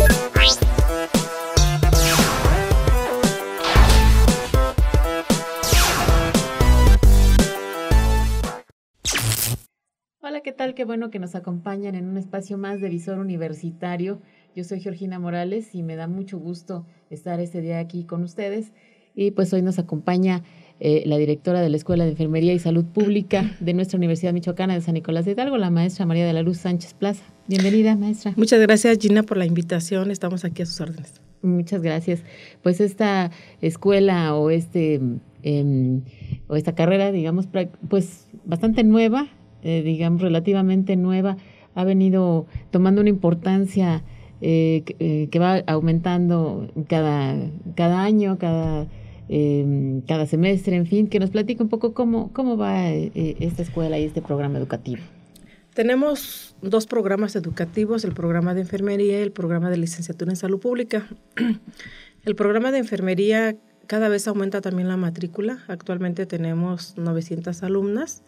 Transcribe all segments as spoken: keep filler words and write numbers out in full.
Hola, ¿qué tal? Qué bueno que nos acompañan en un espacio más de Visor Universitario. Yo soy Georgina Morales y me da mucho gusto estar este día aquí con ustedes. Y pues hoy nos acompaña eh, la directora de la Escuela de Enfermería y Salud Pública de nuestra Universidad Michoacana de San Nicolás de Hidalgo, la maestra María de la Luz Sánchez Plaza. Bienvenida, maestra. Muchas gracias, Gina, por la invitación. Estamos aquí a sus órdenes. Muchas gracias. Pues esta escuela o este eh, o esta carrera, digamos, pues bastante nueva, eh, digamos relativamente nueva, ha venido tomando una importancia eh, que, que va aumentando cada, cada año, cada eh, cada semestre, en fin, que nos platique un poco cómo, cómo va eh, esta escuela y este programa educativo. Tenemos dos programas educativos, el programa de enfermería y el programa de licenciatura en salud pública. El programa de enfermería cada vez aumenta también la matrícula. Actualmente tenemos novecientas alumnas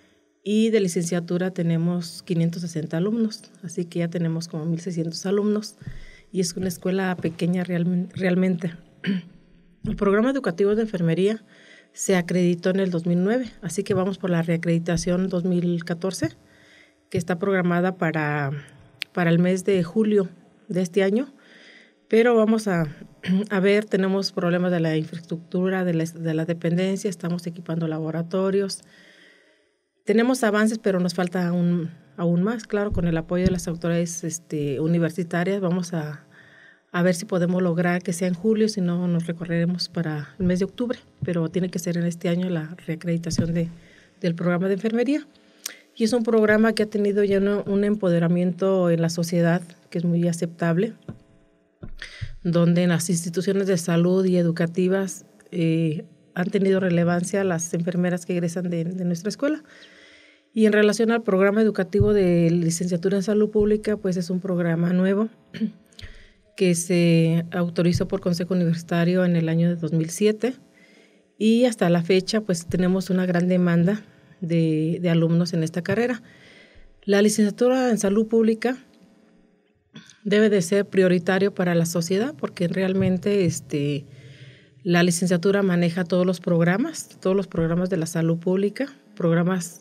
y de licenciatura tenemos quinientos sesenta alumnos, así que ya tenemos como mil seiscientos alumnos y es una escuela pequeña real, realmente. El programa educativo de enfermería se acreditó en el dos mil nueve, así que vamos por la reacreditación dos mil catorce, que está programada para, para el mes de julio de este año, pero vamos a, a ver, tenemos problemas de la infraestructura, de la, de la dependencia, estamos equipando laboratorios, tenemos avances, pero nos falta aún, aún más, claro, con el apoyo de las autoridades este, universitarias, vamos a a ver si podemos lograr que sea en julio, si no nos recorreremos para el mes de octubre, pero tiene que ser en este año la reacreditación de, del programa de enfermería. Y es un programa que ha tenido ya un, un empoderamiento en la sociedad que es muy aceptable, donde en las instituciones de salud y educativas eh, han tenido relevancia las enfermeras que egresan de, de nuestra escuela. Y en relación al programa educativo de licenciatura en salud pública, pues es un programa nuevo que se autorizó por Consejo Universitario en el año de dos mil siete y hasta la fecha pues tenemos una gran demanda de, de alumnos en esta carrera. La licenciatura en salud pública debe de ser prioritario para la sociedad porque realmente este, la licenciatura maneja todos los programas, todos los programas de la salud pública, programas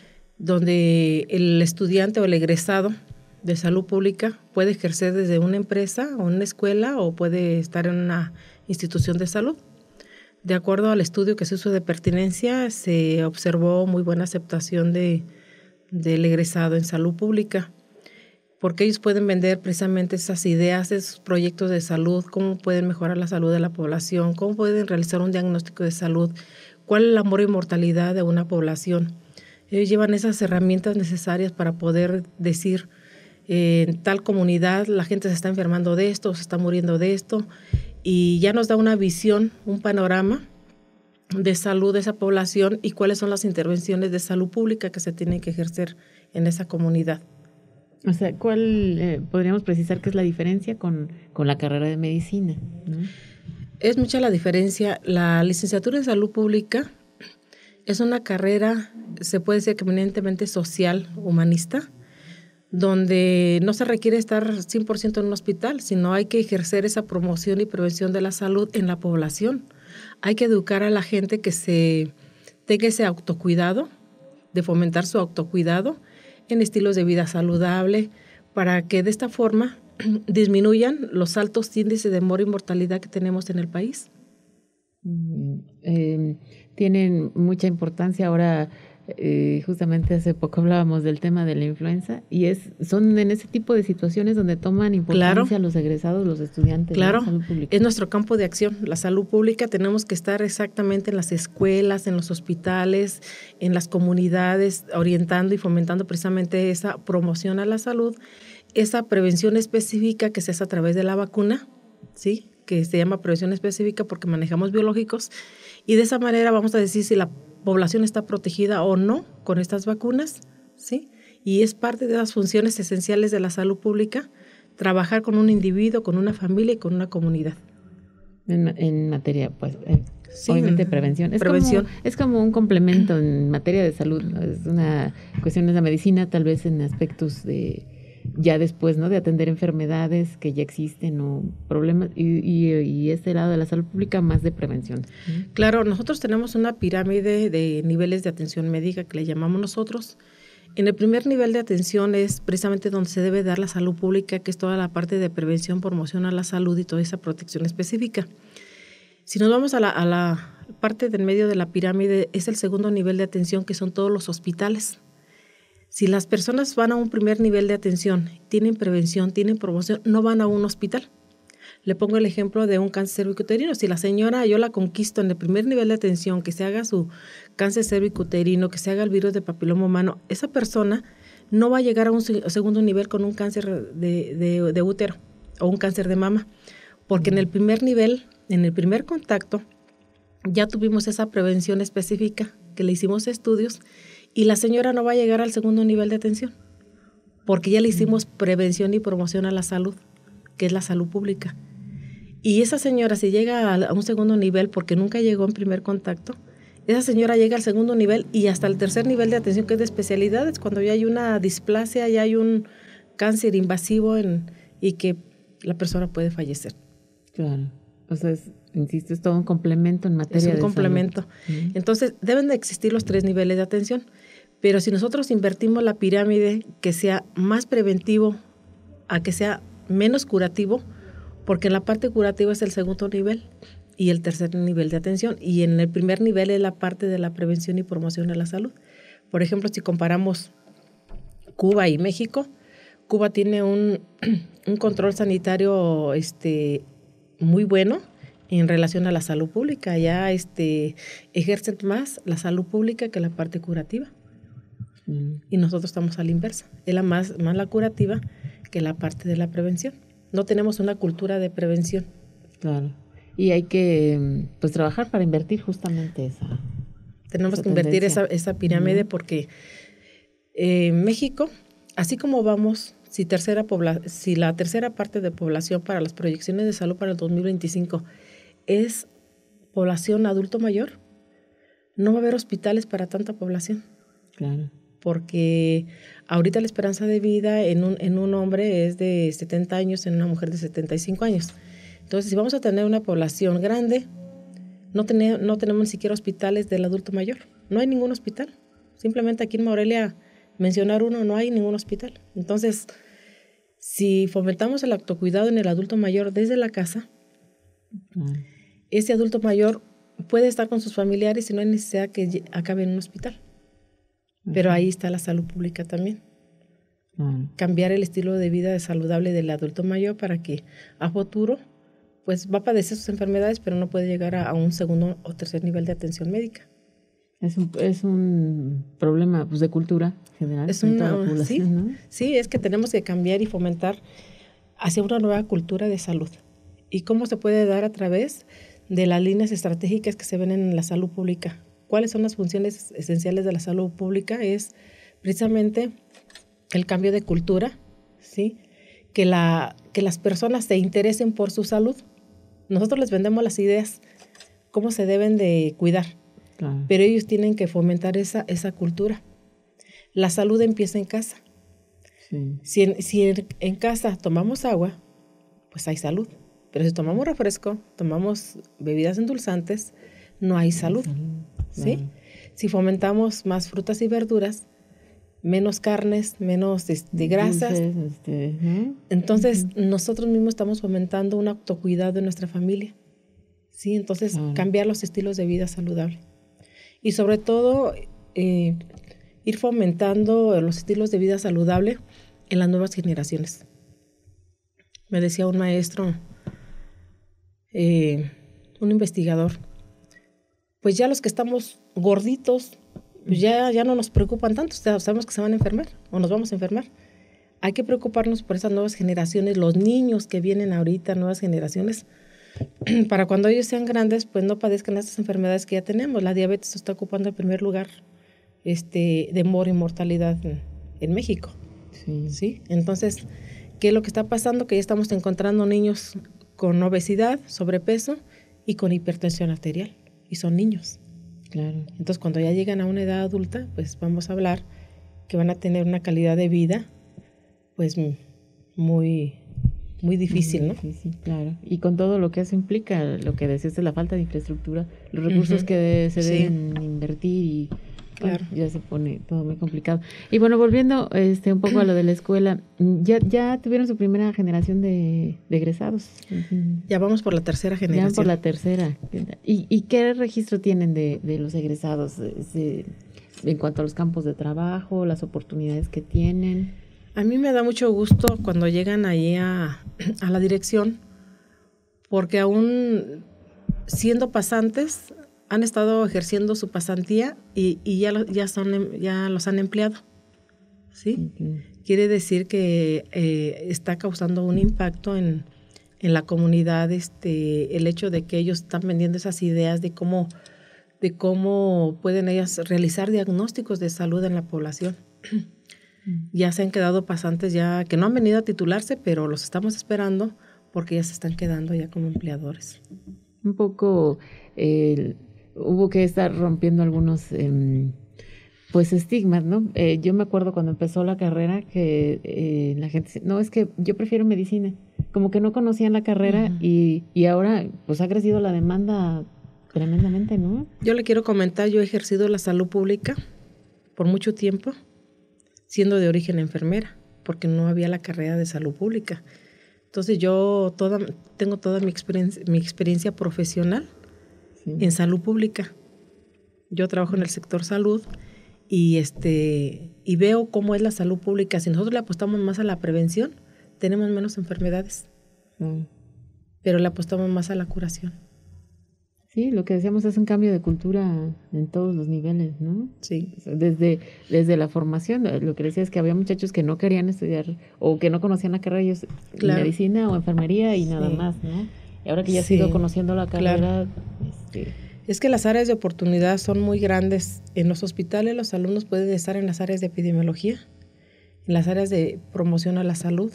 donde el estudiante o el egresado de salud pública puede ejercer desde una empresa o una escuela o puede estar en una institución de salud. De acuerdo al estudio que se hizo de pertinencia, se observó muy buena aceptación de, del egresado en salud pública, porque ellos pueden vender precisamente esas ideas, esos proyectos de salud, cómo pueden mejorar la salud de la población, cómo pueden realizar un diagnóstico de salud, cuál es la mortalidad de una población. Ellos llevan esas herramientas necesarias para poder decir en tal comunidad la gente se está enfermando de esto, se está muriendo de esto, y ya nos da una visión, un panorama de salud de esa población y cuáles son las intervenciones de salud pública que se tienen que ejercer en esa comunidad. O sea, ¿cuál eh, podríamos precisar qué es la diferencia con, con la carrera de medicina, ¿no? Es mucha la diferencia. La licenciatura en salud pública es una carrera, se puede decir que eminentemente social, humanista, donde no se requiere estar cien por ciento en un hospital, sino hay que ejercer esa promoción y prevención de la salud en la población. Hay que educar a la gente que se tenga ese autocuidado, de fomentar su autocuidado en estilos de vida saludable, para que de esta forma disminuyan los altos índices de mor y mortalidad que tenemos en el país. Mm, eh, tienen mucha importancia ahora. Eh, justamente hace poco hablábamos del tema de la influenza y es son en ese tipo de situaciones donde toman importancia claro. los egresados, los estudiantes claro. de la salud pública. Es nuestro campo de acción, la salud pública. Tenemos que estar exactamente en las escuelas, en los hospitales, en las comunidades, orientando y fomentando precisamente esa promoción a la salud, esa prevención específica que se hace a través de la vacuna, ¿sí?, que se llama prevención específica porque manejamos biológicos, y de esa manera vamos a decir si la población está protegida o no con estas vacunas, ¿sí? Y es parte de las funciones esenciales de la salud pública, trabajar con un individuo, con una familia y con una comunidad. En, en materia, pues, eh, sí, obviamente prevención. Es prevención. Como, es como un complemento en materia de salud, ¿no? Es una cuestión de la medicina, tal vez en aspectos de ya después, ¿no? De atender enfermedades que ya existen o problemas, y, y, y este lado de la salud pública más de prevención. Claro, nosotros tenemos una pirámide de niveles de atención médica que le llamamos nosotros. En el primer nivel de atención es precisamente donde se debe dar la salud pública, que es toda la parte de prevención, promoción a la salud y toda esa protección específica. Si nos vamos a la, a la parte del medio de la pirámide, es el segundo nivel de atención, que son todos los hospitales. Si las personas van a un primer nivel de atención, tienen prevención, tienen promoción, no van a un hospital. Le pongo el ejemplo de un cáncer cervicuterino. Si la señora yo la conquisto en el primer nivel de atención, que se haga su cáncer cervicuterino, que se haga el virus de papiloma humano, esa persona no va a llegar a un segundo nivel con un cáncer de, de, de útero o un cáncer de mama, porque en el primer nivel, en el primer contacto, ya tuvimos esa prevención específica, que le hicimos estudios, y la señora no va a llegar al segundo nivel de atención, porque ya le hicimos prevención y promoción a la salud, que es la salud pública. Y esa señora, si llega a un segundo nivel, porque nunca llegó en primer contacto, esa señora llega al segundo nivel y hasta el tercer nivel de atención, que es de especialidades, cuando ya hay una displasia, ya hay un cáncer invasivo en, y que la persona puede fallecer. Claro. O sea, es, insisto, es todo un complemento en materia de salud. Es un complemento. Uh-huh. Entonces, deben de existir los tres niveles de atención. Pero si nosotros invertimos la pirámide, que sea más preventivo a que sea menos curativo, porque en la parte curativa es el segundo nivel y el tercer nivel de atención, y en el primer nivel es la parte de la prevención y promoción de la salud. Por ejemplo, si comparamos Cuba y México, Cuba tiene un, un control sanitario este, muy bueno en relación a la salud pública. Ya este, ejercen más la salud pública que la parte curativa. Mm. Y nosotros estamos a la inversa. Es la más, más la curativa que la parte de la prevención. No tenemos una cultura de prevención. Claro. Y hay que pues trabajar para invertir justamente esa. Tenemos esa que invertir esa, esa pirámide, uh-huh. porque eh, México, así como vamos, si, tercera pobla- si la tercera parte de población para las proyecciones de salud para el dos mil veinticinco es población adulto mayor, no va a haber hospitales para tanta población. Claro. Porque ahorita la esperanza de vida en un, en un hombre es de setenta años, en una mujer de setenta y cinco años. Entonces, si vamos a tener una población grande, no, tener, no tenemos ni siquiera hospitales del adulto mayor. No hay ningún hospital. Simplemente aquí en Morelia, mencionar uno, no hay ningún hospital. Entonces, si fomentamos el autocuidado en el adulto mayor desde la casa, mm. ese adulto mayor puede estar con sus familiares y no hay necesidad que acabe en un hospital. Pero ahí está la salud pública también. Uh-huh. Cambiar el estilo de vida saludable del adulto mayor para que a futuro pues va a padecer sus enfermedades, pero no puede llegar a, a un segundo o tercer nivel de atención médica. Es un, es un problema pues, de cultura general. Es una, sí, ¿no? Sí, es que tenemos que cambiar y fomentar hacia una nueva cultura de salud. ¿Y cómo se puede dar a través de las líneas estratégicas que se ven en la salud pública? ¿Cuáles son las funciones esenciales de la salud pública? Es precisamente el cambio de cultura, ¿sí? Que, la, que las personas se interesen por su salud. Nosotros les vendemos las ideas, cómo se deben de cuidar, claro. Pero ellos tienen que fomentar esa, esa cultura. La salud empieza en casa. Sí. Si, en, si en, en casa tomamos agua, pues hay salud. Pero si tomamos refresco, tomamos bebidas endulzantes, no hay salud. Hay salud. ¿Sí? Claro. Si fomentamos más frutas y verduras, menos carnes, menos este, grasas, Dulces, este, ¿eh? Entonces uh-huh. nosotros mismos estamos fomentando un autocuidado de nuestra familia. ¿Sí? Entonces, claro. Cambiar los estilos de vida saludable. Y sobre todo, eh, ir fomentando los estilos de vida saludable en las nuevas generaciones. Me decía un maestro, eh, un investigador, pues ya los que estamos gorditos, pues ya, ya no nos preocupan tanto, sabemos que se van a enfermar o nos vamos a enfermar. Hay que preocuparnos por esas nuevas generaciones, los niños que vienen ahorita, nuevas generaciones, para cuando ellos sean grandes, pues no padezcan estas enfermedades que ya tenemos. La diabetes está ocupando el primer lugar este, de mor y mortalidad en, en México. Sí. ¿Sí? Entonces, ¿qué es lo que está pasando? Que ya estamos encontrando niños con obesidad, sobrepeso y con hipertensión arterial. Y son niños. Claro. Entonces, cuando ya llegan a una edad adulta, pues vamos a hablar que van a tener una calidad de vida pues muy, muy difícil, ¿no? Sí, sí, claro. Y con todo lo que eso implica, lo que decías de la falta de infraestructura, los recursos uh-huh. que se deben sí. invertir y claro. bueno, ya se pone todo muy complicado. Y bueno, volviendo este un poco a lo de la escuela, ya ya tuvieron su primera generación de, de egresados. Ya vamos por la tercera generación. Ya por la tercera. ¿Y, y qué registro tienen de, de los egresados de, en cuanto a los campos de trabajo, las oportunidades que tienen? A mí me da mucho gusto cuando llegan ahí a, a la dirección, porque aún siendo pasantes han estado ejerciendo su pasantía y, y ya, lo, ya, son, ya los han empleado, ¿sí? Okay. Quiere decir que eh, está causando un impacto en, en la comunidad este, el hecho de que ellos están vendiendo esas ideas de cómo, de cómo pueden ellas realizar diagnósticos de salud en la población. Mm. Ya se han quedado pasantes ya que no han venido a titularse, pero los estamos esperando porque ya se están quedando ya como empleadores. Un poco... Eh, hubo que estar rompiendo algunos eh, pues estigmas, ¿no? Eh, yo me acuerdo cuando empezó la carrera que eh, la gente dice, no, es que yo prefiero medicina, como que no conocían la carrera uh-huh. y, y ahora pues ha crecido la demanda tremendamente, ¿no? Yo le quiero comentar, yo he ejercido la salud pública por mucho tiempo, siendo de origen enfermera, porque no había la carrera de salud pública. Entonces yo toda, tengo toda mi experiencia, mi experiencia profesional sí. en salud pública. Yo trabajo en el sector salud y, este, y veo cómo es la salud pública. Si nosotros le apostamos más a la prevención, tenemos menos enfermedades, mm. pero le apostamos más a la curación. Sí, lo que decíamos es un cambio de cultura en todos los niveles, ¿no? Sí. Desde, desde la formación, lo que decía es que había muchachos que no querían estudiar o que no conocían la carrera, ellos claro. medicina o enfermería y nada sí. más, ¿no? Y ahora que ya sí. has ido conociendo la carrera... Claro. Este... Es que las áreas de oportunidad son muy grandes. En los hospitales los alumnos pueden estar en las áreas de epidemiología, en las áreas de promoción a la salud,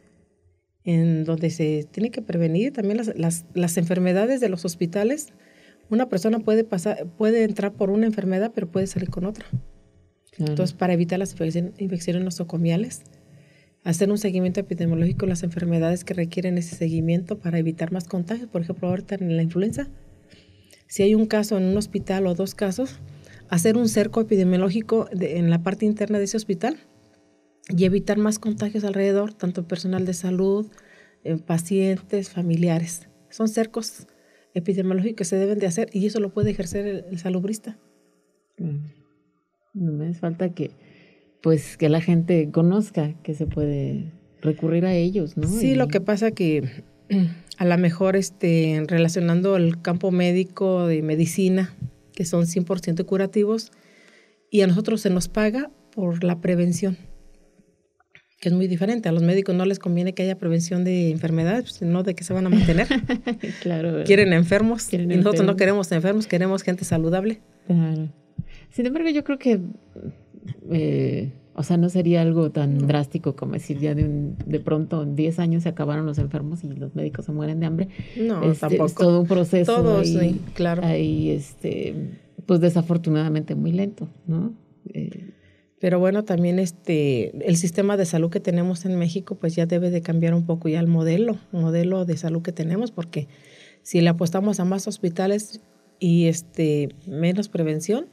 en donde se tiene que prevenir también las, las, las enfermedades de los hospitales. Una persona puede pasar, puede entrar por una enfermedad, pero puede salir con otra. Claro. Entonces, para evitar las infecciones nosocomiales, hacer un seguimiento epidemiológico de las enfermedades que requieren ese seguimiento para evitar más contagios. Por ejemplo, ahorita en la influenza, si hay un caso en un hospital o dos casos, hacer un cerco epidemiológico de, en la parte interna de ese hospital y evitar más contagios alrededor, tanto personal de salud, eh, pacientes, familiares. Son cercos epidemiológicos que se deben de hacer y eso lo puede ejercer el, el salubrista. No me hace falta que, pues, que la gente conozca que se puede recurrir a ellos, ¿no? Sí, y... lo que pasa que a lo mejor este, relacionando el campo médico de medicina, que son cien por ciento curativos, y a nosotros se nos paga por la prevención, que es muy diferente. A los médicos no les conviene que haya prevención de enfermedades, sino de que se van a mantener. Claro. Quieren enfermos, Quieren y nosotros enfermos. no queremos enfermos, queremos gente saludable. Claro. Sin embargo, yo creo que, eh, o sea, no sería algo tan no. drástico como decir ya de un, de pronto en diez años se acabaron los enfermos y los médicos se mueren de hambre. No, este, tampoco. Es todo un proceso. Todo, ahí, sí, claro. Ahí, este, pues desafortunadamente muy lento, ¿no? Eh, Pero bueno, también este, el sistema de salud que tenemos en México, pues ya debe de cambiar un poco ya el modelo, modelo de salud que tenemos, porque si le apostamos a más hospitales y este, menos prevención,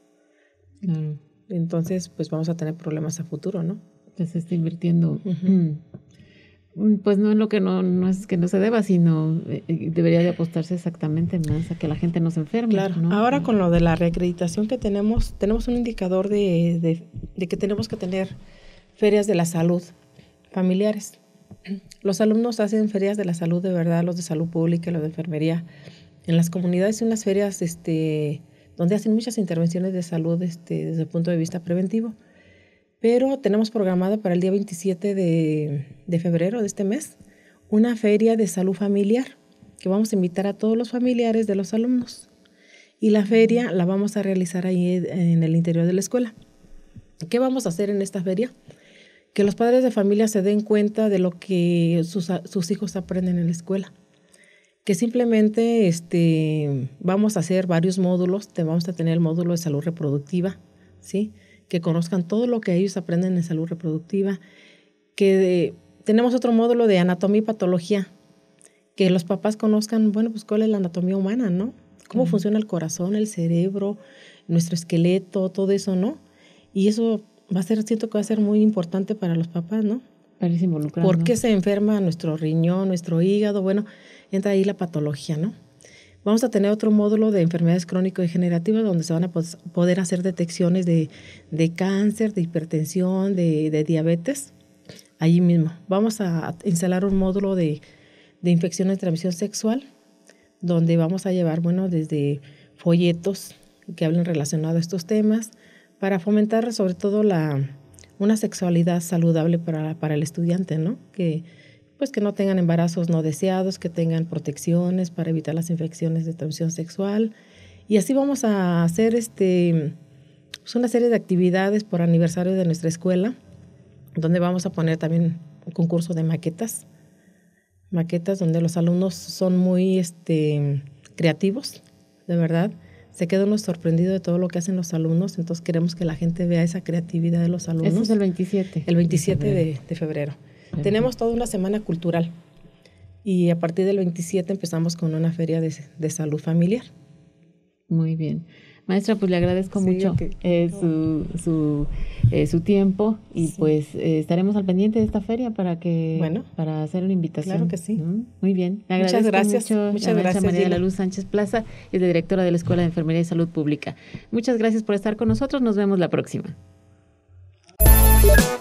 mm. entonces pues vamos a tener problemas a futuro, ¿no? Pues se está invirtiendo, uh-huh. pues no en lo que no, no es que no se deba, sino eh, debería de apostarse exactamente más a que la gente no se enferme. Claro, ¿no? ahora uh-huh. con lo de la reacreditación que tenemos, tenemos un indicador de, de, de que tenemos que tener ferias de la salud familiares. Los alumnos hacen ferias de la salud de verdad, los de salud pública, los de enfermería. En las comunidades hay unas ferias este, donde hacen muchas intervenciones de salud este, desde el punto de vista preventivo. Pero tenemos programada para el día veintisiete de, de febrero de este mes una feria de salud familiar que vamos a invitar a todos los familiares de los alumnos. Y la feria la vamos a realizar ahí en el interior de la escuela. ¿Qué vamos a hacer en esta feria? Que los padres de familia se den cuenta de lo que sus, sus hijos aprenden en la escuela. Que simplemente este, vamos a hacer varios módulos. Vamos a tener el módulo de salud reproductiva, ¿sí? Que conozcan todo lo que ellos aprenden en salud reproductiva, que de, tenemos otro módulo de anatomía y patología, que los papás conozcan, bueno, pues cuál es la anatomía humana, ¿no? Cómo uh-huh. funciona el corazón, el cerebro, nuestro esqueleto, todo eso, ¿no? Y eso va a ser, siento que va a ser muy importante para los papás, ¿no? Para irse involucrando. ¿Por qué se enferma nuestro riñón, nuestro hígado? Bueno, entra ahí la patología, ¿no? Vamos a tener otro módulo de enfermedades crónico-degenerativas donde se van a poder hacer detecciones de, de cáncer, de hipertensión, de, de diabetes, allí mismo. Vamos a instalar un módulo de, de infecciones de transmisión sexual donde vamos a llevar, bueno, desde folletos que hablen relacionado a estos temas para fomentar sobre todo la, una sexualidad saludable para, para el estudiante, ¿no? Que pues que no tengan embarazos no deseados, que tengan protecciones para evitar las infecciones de transmisión sexual. Y así vamos a hacer este, pues una serie de actividades por aniversario de nuestra escuela, donde vamos a poner también un concurso de maquetas, maquetas donde los alumnos son muy este, creativos, de verdad. Se queda uno sorprendido de todo lo que hacen los alumnos, entonces queremos que la gente vea esa creatividad de los alumnos. Eso es el veintisiete. El veintisiete de febrero. De, de febrero. Tenemos toda una semana cultural y a partir del veintisiete empezamos con una feria de, de salud familiar. Muy bien. Maestra, pues le agradezco sí, mucho okay. eh, su, su, eh, su tiempo y sí. pues eh, estaremos al pendiente de esta feria para que bueno, para hacer una invitación. Claro que sí. ¿Mm? Muy bien. Le agradezco muchas gracias. Mucho. Muchas la gracias. María de la Luz Sánchez Plaza es la directora de la Escuela de Enfermería y Salud Pública. Muchas gracias por estar con nosotros. Nos vemos la próxima.